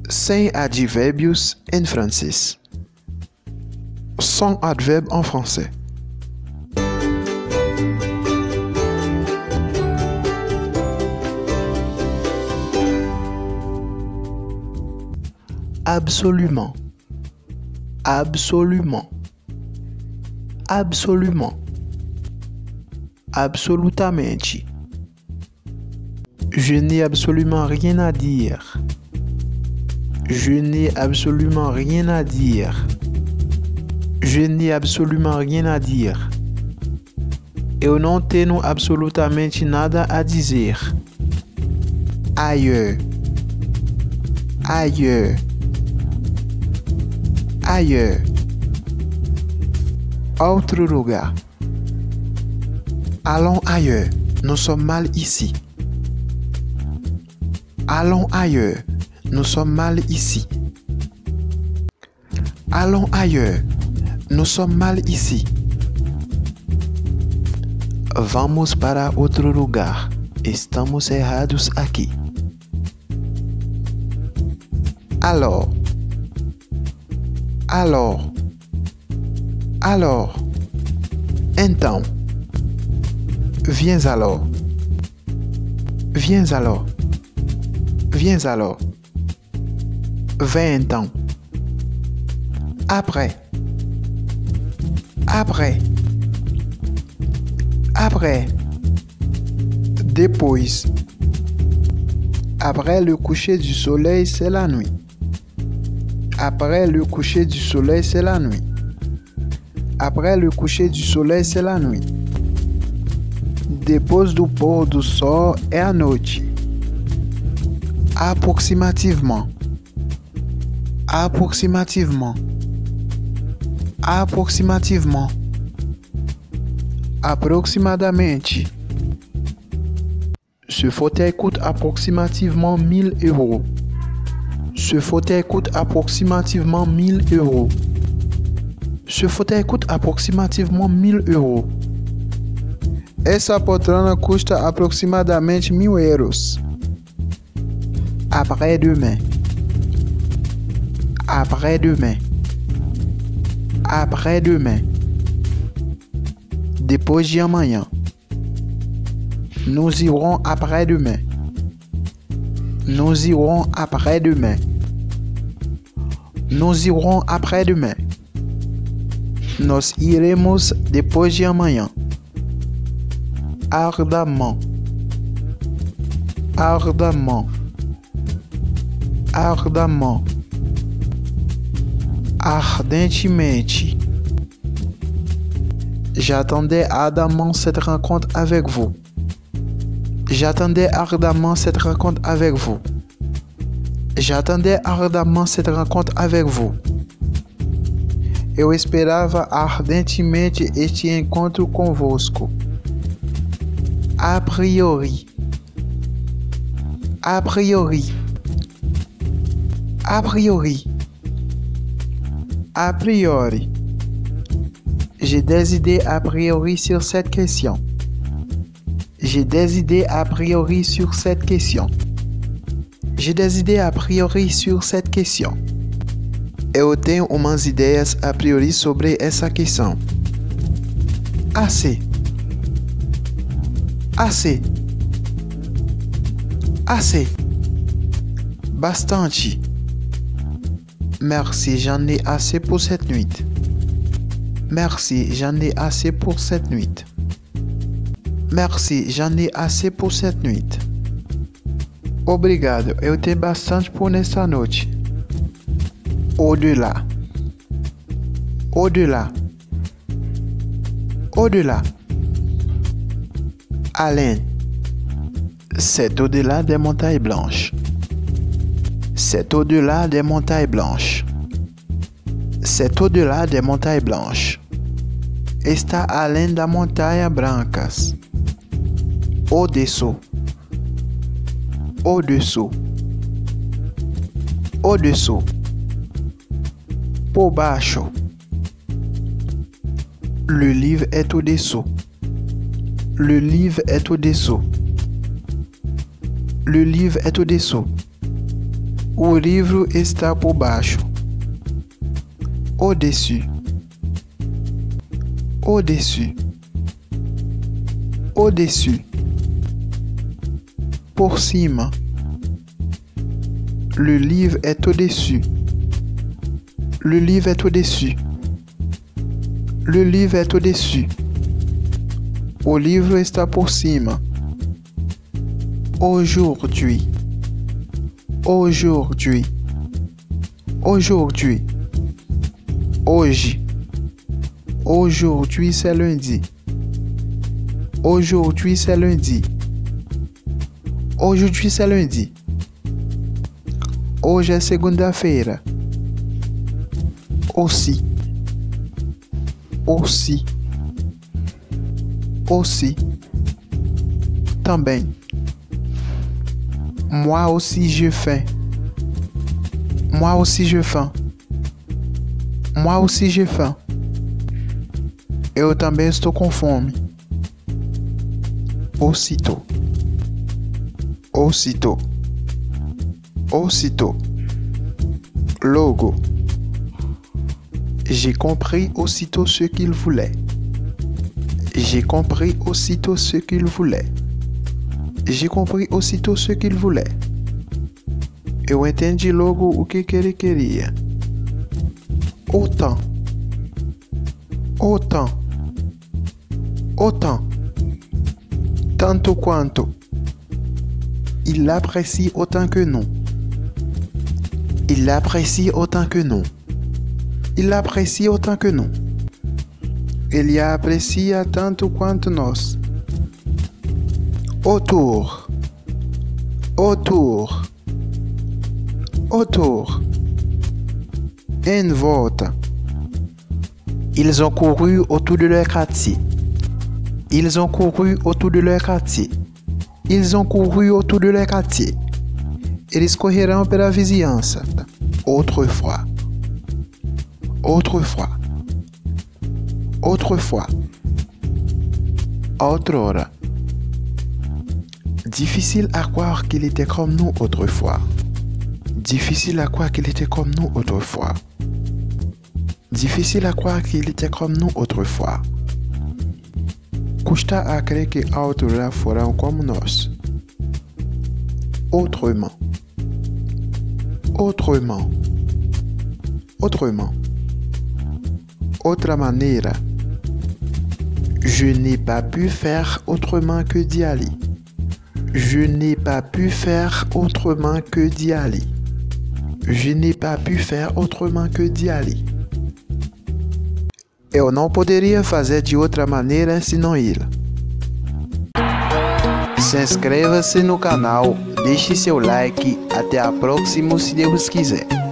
Sem advérbios em francês. Sans adverbe en français. Absolument. Absolument. Absolument. Absolutamente. Je n'ai absolument rien à dire. Je n'ai absolument rien à dire. Je n'ai absolument rien a dire. Eu não tenho absolutamente nada a dizer. Ailleurs. Ailleurs. Ailleurs. Autre lugar. Allons ailleurs. Nous sommes mal ici. Allons ailleurs. Nous sommes mal ici. Allons ailleurs. Nous sommes mal ici. Vamos para outro lugar. Estamos errados aqui. Alors. Alors. Alors. Então. Viens alors. Viens alors. Viens alors. Vem então. Après. Après. Après. Depois. Après le coucher du soleil, c'est la nuit. Après le coucher du soleil, c'est la nuit. Après le coucher du soleil, c'est la nuit. Depois do pôr do sol é a noite. Approximativement. Approximativement. Approximativement. Aproximadamente. Ce fauteuil coûte approximativement 1000 euros. Ce fauteuil coûte approximativement 1000 euros. Ce fauteuil coûte approximativement 1000 euros. Essa poltrona custa aproximadamente 1000 euros. Après-demain. Après-demain. Après-demain. Depois de amanhã. Nous irons après-demain. Nous irons après-demain. Nous irons après-demain. Nós iremos depois de amanhã. Ardemment. Ardemment. Ardemment. Ardentemente. J'attendais ardemment cette rencontre avec vous. J'attendais ardemment cette rencontre avec vous. J'attendais ardemment cette rencontre avec vous. Eu esperava ardentemente este encontro convosco. A priori. A priori. A priori. A priori. J'ai des idées a priori sur cette question. J'ai des idées a priori sur cette question. J'ai des idées a priori sur cette question. Eu tenho umas ideias a priori sobre essa questão. Assez. Assez. Assez. Bastante. Merci, j'en ai assez pour cette nuit. Merci, j'en ai assez pour cette nuit. Merci, j'en ai assez pour cette nuit. Obrigado, eu tenho bastante por nesta noite. Au-delà. Au-delà. Au-delà. Além. C'est au-delà des montagnes blanches. C'est au-delà des montagnes blanches. C'est au-delà des montagnes blanches. Está além das montanhas brancas. Au-dessous. Au-dessous. Au-dessous. Por baixo. Le livre est au-dessous. Le livre est au-dessous. Le livre est au-dessous. O livro está por baixo. Au-dessus. Au-dessus. Au-dessus. Por cima. Le livre est au-dessus. Le livre est au-dessus. Le livre est au-dessus. O livro está por cima. Aujourd'hui. Aujourd'hui. Aujourd'hui. Hoje. Aujourd'hui c'est lundi. Aujourd'hui c'est lundi. Aujourd'hui c'est lundi. Hoje é segunda-feira. Aussi. Aussi. Aussi. Também. Moi aussi j'ai faim. Moi aussi j'ai faim. Moi aussi j'ai faim. Eu também estou com fome. Aussitôt. Aussitôt. Aussitôt. Logo. J'ai compris aussitôt ce qu'il voulait. J'ai compris aussitôt ce qu'il voulait. J'ai compris aussitôt ce qu'il voulait. Eu entendi logo o que ele queria. Autant. Autant. Autant. Tanto quanto. Il l'apprécie autant que nous. Il l'apprécie autant que nous. Il l'apprécie autant que nous. Ele a aprecia tanto quanto nós. Autour. Autour. Autour. En volta. Ils ont couru autour de leur quartier. Ils ont couru autour de leur quartier. Ils ont couru autour de leur quartier. Eles correrão pela vizinhança. Autrefois. Autrefois. Autrefois. Outrora. Difficile à croire qu'il était comme nous autrefois. Difficile à croire qu'il était comme nous autrefois. Difficile à croire qu'il était comme nous autrefois. Custa a crer que outrora foram como nós. Autrement. Autrement. Autrement. Outra maneira. Je n'ai pas pu faire autrement que d'y aller. Je n'ai pas pu faire autrement que d'y aller. Je n'ai pas pu faire autrement que d'y aller. Eu não poderia fazer de outra maneira senão ir. Se inscreva-se no canal, deixe seu like. Até a próxima, se Deus quiser.